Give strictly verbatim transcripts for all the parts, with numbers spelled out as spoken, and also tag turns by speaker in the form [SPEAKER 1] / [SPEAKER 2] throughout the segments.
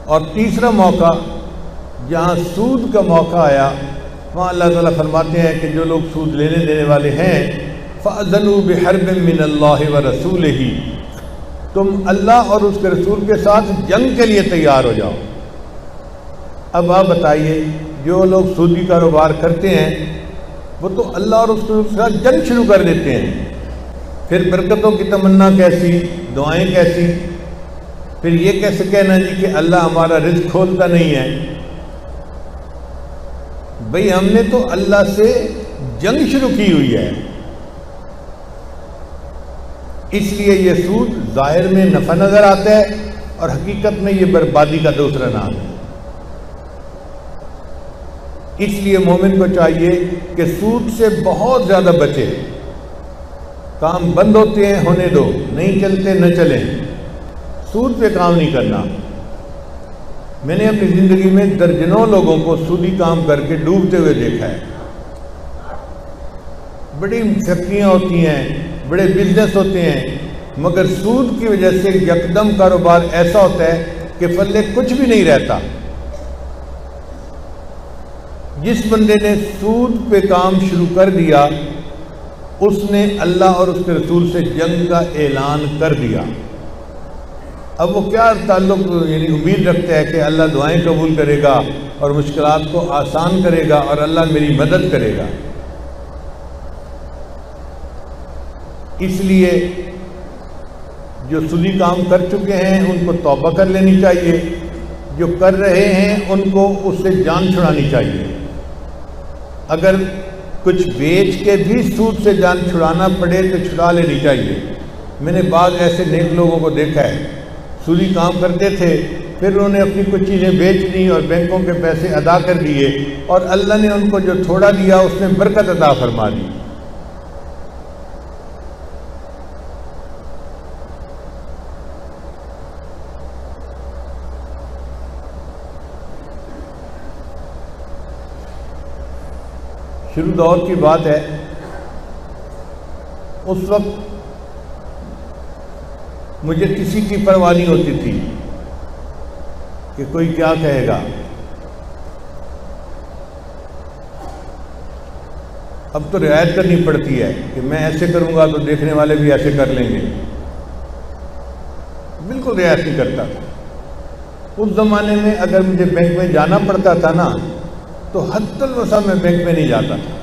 [SPEAKER 1] اور تیسرا موقع جہاں سود کا موقع آیا وہاں اللہ تعالیٰ فرماتے ہیں کہ جو لوگ سود لینے دینے والے ہیں فَأَذَنُوا بِحَرْبٍ مِّنَ اللَّهِ وَرَسُولِهِ، تم اللہ اور اس کے رسول کے ساتھ جنگ کے لیے تیار ہو جاؤ۔ اب آپ بتائیے جو لوگ سودی کاروبار کرتے ہیں وہ تو اللہ اور اس کے ساتھ جنگ شروع کر دیتے ہیں، پھر برکتوں کی تمنا کیسی، دعائیں کیسی، پھر یہ کیسے کہنا جی کہ اللہ ہمارا رزق کھولتا نہیں ہے۔ بھئی ہم نے تو اللہ سے جنگ شروع کی ہوئی ہے، اس لیے یہ سود ظاہر میں نفع نظر آتا ہے اور حقیقت میں یہ بربادی کا دوسرا نام ہے۔ اس لیے مومن کو چاہیے کہ سود سے بہت زیادہ بچے، کام بند ہوتے ہیں ہونے دو، نہیں چلتے نہ چلیں، سود پہ کام نہیں کرنا۔ میں نے اپنی زندگی میں درجنوں لوگوں کو سودی کام کر کے ڈوبتے ہوئے دیکھا ہے۔ بڑی فیکٹریاں ہوتی ہیں، بڑے بزنس ہوتے ہیں، مگر سود کی وجہ سے یکدم کاروبار ایسا ہوتا ہے کہ پلے کچھ بھی نہیں رہتا۔ جس بندے نے سود پہ کام شروع کر دیا اس نے اللہ اور اس کے رسول سے جنگ کا اعلان کر دیا۔ اب وہ کیا تعلق یعنی امید رکھتا ہے کہ اللہ دعائیں قبول کرے گا اور مشکلات کو آسان کرے گا اور اللہ میری مدد کرے گا۔ اس لیے جو سودی کام کر چکے ہیں ان کو توبہ کر لینی چاہیے، جو کر رہے ہیں ان کو اس سے جان چھڑانی چاہیے۔ اگر کچھ بیچ کے بھی سود سے جان چھڑانا پڑے تو چھڑا لینی چاہیے۔ میں نے بعض ایسے نیک لوگوں کو دیکھا ہے، سودی کام کرتے تھے، پھر انہوں نے اپنی کچھ چیزیں بیچ دیں اور بینکوں کے پیسے ادا کر دیے، اور اللہ نے ان کو جو تھوڑا دیا اس میں برکت عطا فرما دی۔ شروع دور کی بات ہے، اس وقت مجھے کسی کی پرواہ نہیں ہوتی تھی کہ کوئی کیا کہے گا۔ اب تو رعایت کرنی پڑتی ہے کہ میں ایسے کروں گا تو دیکھنے والے بھی ایسے کر لیں گے، بالکل رعایت نہیں کرتا تھا۔ اس زمانے میں اگر مجھے بینک میں جانا پڑتا تھا نا تو حد الوسع میں بینک میں نہیں جاتا تھا،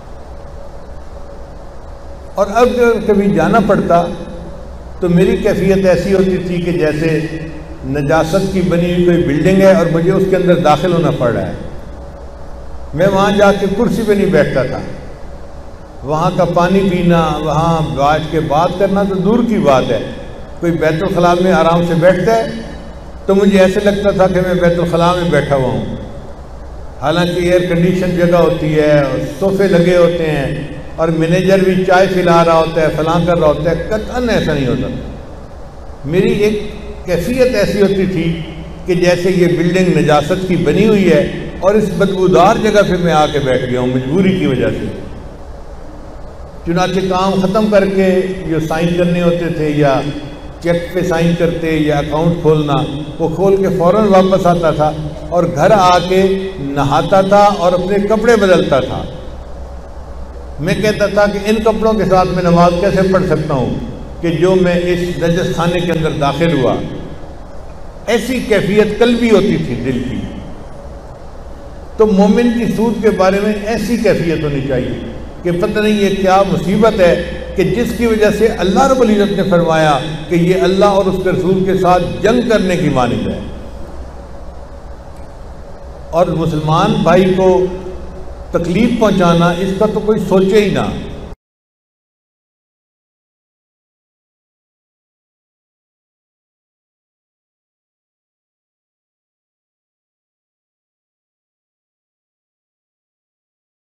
[SPEAKER 1] اور اب جب کبھی جانا پڑتا تو میری کیفیت ایسی ہوتی تھی کہ جیسے نجاست کی بنی ہوئی کوئی بلڈنگ ہے اور مجھے اس کے اندر داخل ہونا پڑ رہا ہے۔ میں وہاں جا کے کرسی پہ نہیں بیٹھتا تھا، وہاں کا پانی پینا، وہاں بیٹھ کے بات کرنا تو دور کی بات ہے۔ کوئی بیت الخلاء میں آرام سے بیٹھتا ہے تو مجھے ایسے لگتا تھا کہ میں بیت الخلاء میں بیٹھا ہوا ہوں، حالانکہ ایئر کنڈیشن جگہ ہوتی ہے اور صوفے لگے ہوتے ہیں اور مینیجر بھی چائے پلا رہا ہوتا ہے، فلاں کر رہا ہوتا ہے۔ قطعاً ایسا نہیں ہوتا تھا۔ میری ایک کیفیت ایسی ہوتی تھی کہ جیسے یہ بلڈنگ نجاست کی بنی ہوئی ہے اور اس بدبودار جگہ پہ میں آ کے بیٹھ گیا ہوں مجبوری کی وجہ سے۔ چنانچہ کام ختم کر کے جو سائن کرنے ہوتے تھے یا چیک پہ سائن کرتے یا اکاؤنٹ کھولنا، وہ کھول کے فوراً واپس آتا تھا اور گھر آ کے نہاتا تھا اور اپنے کپڑے بدلتا تھا۔ میں کہتا تھا کہ ان کپڑوں کے ساتھ میں نماز کیسے پڑھ سکتا ہوں کہ جو میں اس نجس خانے کے اندر داخل ہوا۔ ایسی کیفیت قلبی ہوتی تھی دل کی۔ تو مومن کی سود کے بارے میں ایسی کیفیت ہونی چاہیے کہ پتہ نہیں یہ کیا مصیبت ہے کہ جس کی وجہ سے اللہ رب العزت نے فرمایا کہ یہ اللہ اور اس کے رسول کے ساتھ جنگ کرنے کی مانند ہے، اور مسلمان بھائی کو تکلیف پہنچانا اس کا تو کوئی سوچے ہی نہ۔